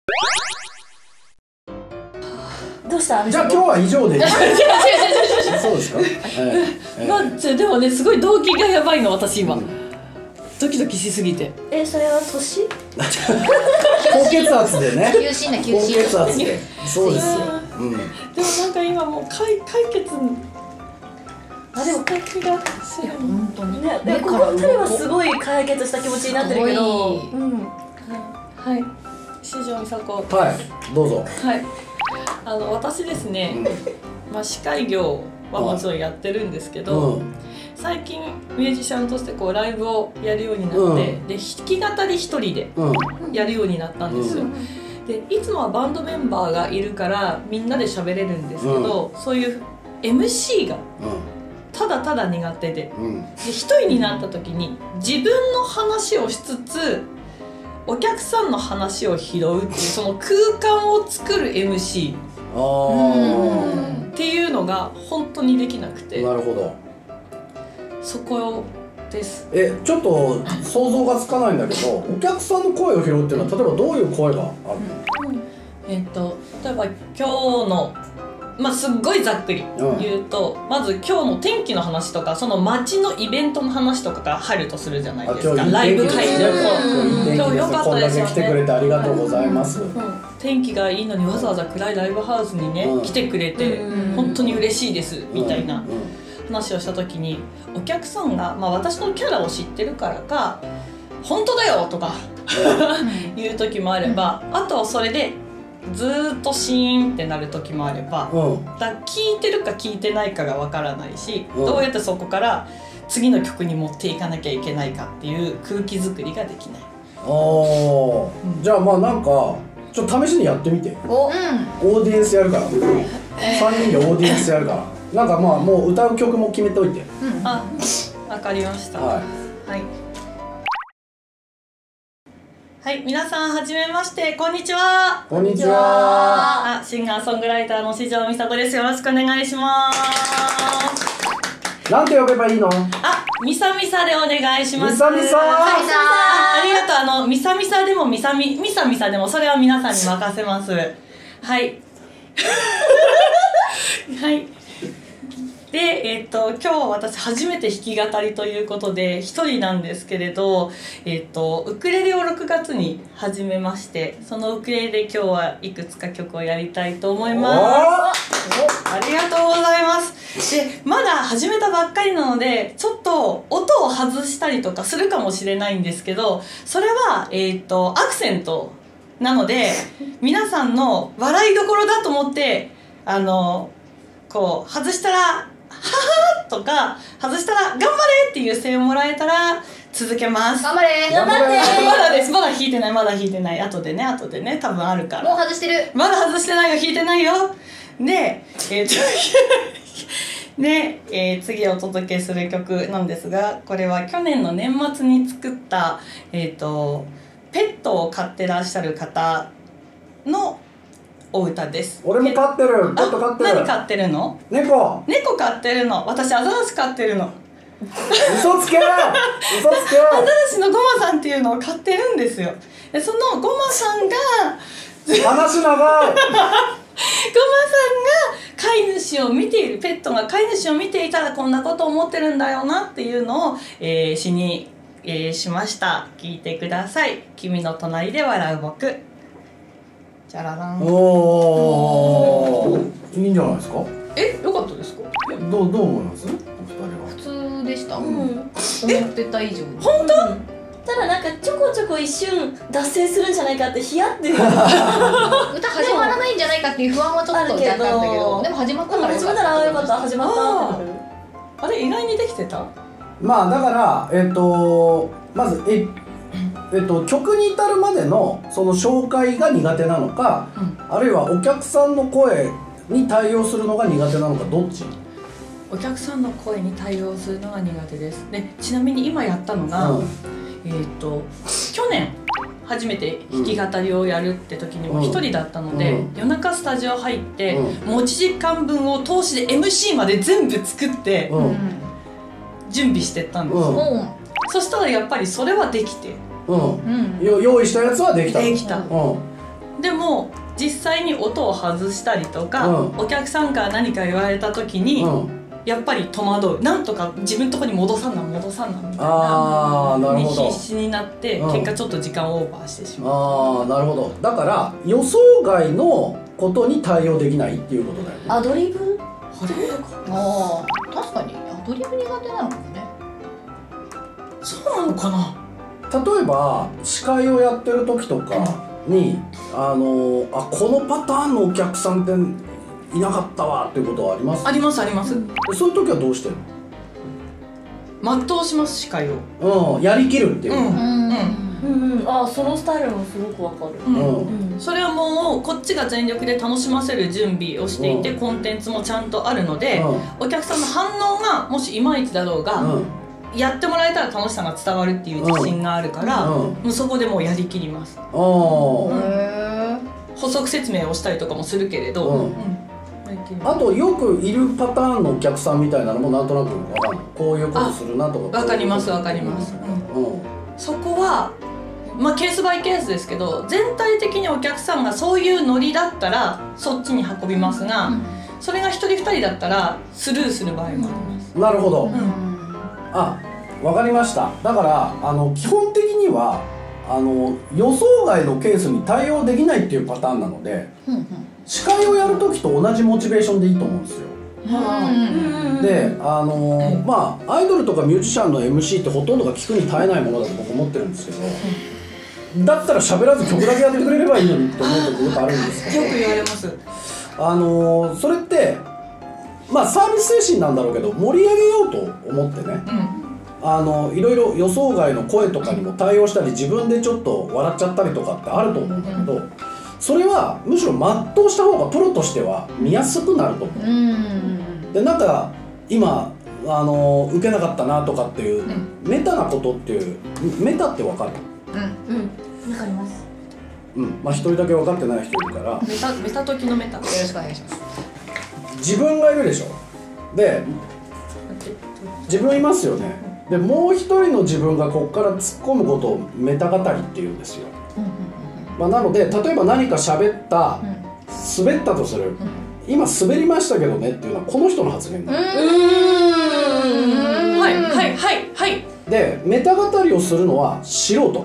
どうした？ じゃあ今日は以上で。そうですか。 まあでもね、すごい動機がやばいの私今。ドキドキしすぎて。 それは年？ 高血圧でね。 急進だ急進。 高血圧で。そうですよ。 でもなんか今もう解決。でも解決がする。 本当に。 ね、でもここ2人はすごい解決した気持ちになってるけど。 はい。四条美佐子。 はい。どうぞ。 はい。私ですね。まあ司会業はもちろんやってるんですけど。最近ミュージシャンとしてこうライブをやるようになって、で弾き語り一人でやるようになったんですよ。でいつもはバンドメンバーがいるからみんなで喋れるんですけど、そういう MC がただただ苦手で、一人になった時に自分の話をしつつお客さんの話を拾うっていうその空間を作る MC っていうのが本当にできなくて。 なるほど。 そこです。 ちょっと想像がつかないんだけど、お客さんの声を拾うっていうのは例えばどういう声があるの？ 例えば今日のまあすっごいざっくり言うと、まず今日の天気の話とかその街のイベントの話とかが入るとするじゃないですか。ライブ会場と今日良かったですよね。 こんだけ来てくれてありがとうございます。 天気がいいのにわざわざ暗いライブハウスにね来てくれて本当に嬉しいですみたいな話をした時にお客さんが、まあ、私のキャラを知ってるからか「本当だよ!」とか言う時もあれば、あとはそれでずーっとシーンってなる時もあれば、だ聞いてるか聞いてないかがわからないし、どうやってそこから次の曲に持っていかなきゃいけないかっていう空気作りができない。 じゃあまあなんかちょっと試しにやってみて。オーディエンスやるから3人でオーディエンスやるから。なんかまあもう歌う曲も決めておいて。 あ、わかりました。はい、皆さんはじめまして、こんにちは。 こんにちは。 シンガーソングライターの四条美佐子です。よろしくお願いします。 なんて呼べばいいの？ ミサミサでお願いします。 ミサミサ。 ありがとう。ミサミサでもミサミサでもそれは皆さんに任せます。はい。はい。で、今日私初めて弾き語りということで一人なんですけれど、ウクレレを6月に始めまして、そのウクレレで今日はいくつか曲をやりたいと思います。ありがとうございます。で、まだ始めたばっかりなのでちょっと音を外したりとかするかもしれないんですけど、それはアクセントなので皆さんの笑いどころだと思ってこう外したらははとか外したら頑張れっていう声援をもらえたら続けます。 頑張れ頑張って。 まだです。まだ弾いてない。後でね多分あるから。 もう外してる。 まだ外してないよ。弾いてないよ。で次お届けする曲なんですが、これは去年の年末に作ったペットを飼ってらっしゃる方のお歌です。 俺も飼ってる。ペット飼ってる。 何飼ってるの？ 猫飼ってるの。私アザラシ飼ってるの。 嘘つけ。 アザラシのゴマさんっていうのを飼ってるんですよ。でそのゴマさんが話長い。 ゴマさんが飼い主を見ている、ペットが飼い主を見ていたらこんなことを思ってるんだよなっていうのを、詩に、しました。聞いてください。君の隣で笑う僕。じゃららん。 いいんじゃないですか。 よかったですか。 どう思います？お二人は。普通でした。思ってた以上。 本当？ ただなんかちょこちょこ一瞬脱線するんじゃないかってヒヤって歌始まらないんじゃないかっていう不安はちょっと若干あったけど、でも始まったからよかった。 始まったってなる。 あれ意外にできてた？ まあだからまず曲に至るまでのその紹介が苦手なのか、あるいはお客さんの声に対応するのが苦手なのか、どっち？ お客さんの声に対応するのが苦手です。でちなみに今やったのが、去年初めて弾き語りをやるって時にも一人だったので、夜中スタジオ入って、持ち時間分を通しで MC まで全部作って、準備してったんですよ。そしたらやっぱりそれはできて、 用意したやつはできた。 でも際に音を外したりとか、お客さんから何か言われた時に、やっぱり戸惑う、なんとか自分のとこに戻さんなみたいなに必死になって、結果ちょっと時間をオーバーしてしまう。 なるほど。だから予想外のことに対応できないっていうことだよね。 アドリブ確かにアドリブ苦手なのかもね。 そうなのかな。 例えば司会をやってる時とかに、このパターンのお客さんっていなかったわっていうことはあります？ ありますあります。 そういう時はどうしてるの？全うします、司会を。 やりきるっていう。 そのスタイルもすごくわかる。 それはもうこっちが全力で楽しませる準備をしていて、コンテンツもちゃんとあるので、お客さんの反応がもしいまいちだろうが、やってもらえたら楽しさが伝わるっていう自信があるから、もうそこでもうやりきります。補足説明をしたりとかもするけれど、 あとよくいるパターンのお客さんみたいなのもなんとなく分かる。こういうことするなとか。 分かります分かります。そこはケースバイケースですけど、全体的にお客さんがそういうノリだったらそっちに運びますが、それが1人2人だったらスルーする場合もあります。 なるほど。分かりました。だから基本的には予想外のケースに対応できないっていうパターンなので、司会をやる時と同じモチベーションでいいと思うんですよ。でアイドルとかミュージシャンの MC ってほとんどが聞くに耐えないものだと僕思ってるんですけど、だったら喋らず曲だけやってくれればいいのにって思う時よくあるんですけど、 よく言われます。 それってサービス精神なんだろうけど、盛り上げようと思ってね、いろいろ予想外の声とかにも対応したり、自分でちょっと笑っちゃったりとかってあると思うんだけど、それはむしろ全うした方がプロとしては見やすくなると思う。でなんか今受けなかったなとかっていう、メタなことっていう、メタって分かる？ 分かります。 一人だけ分かってない人いるから、 メタ時のメタ、よろしくお願いします。 自分がいるでしょ。で自分いますよね。でもう一人の自分がここから突っ込むことをメタ語りっていうんですよ。なので例えば何か喋った、滑ったとする、今滑りましたけどねっていうのはこの人の発言だ。でメタ語りをするのは素人。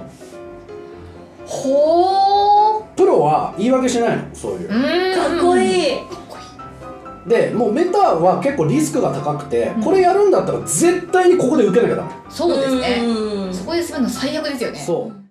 プロは言い訳しないの、そういう。 かっこいい。 でもうメタは結構リスクが高くて、これやるんだったら絶対にここで受けなきゃダメ。 そうですね。そこで滑るの最悪ですよね。 そう。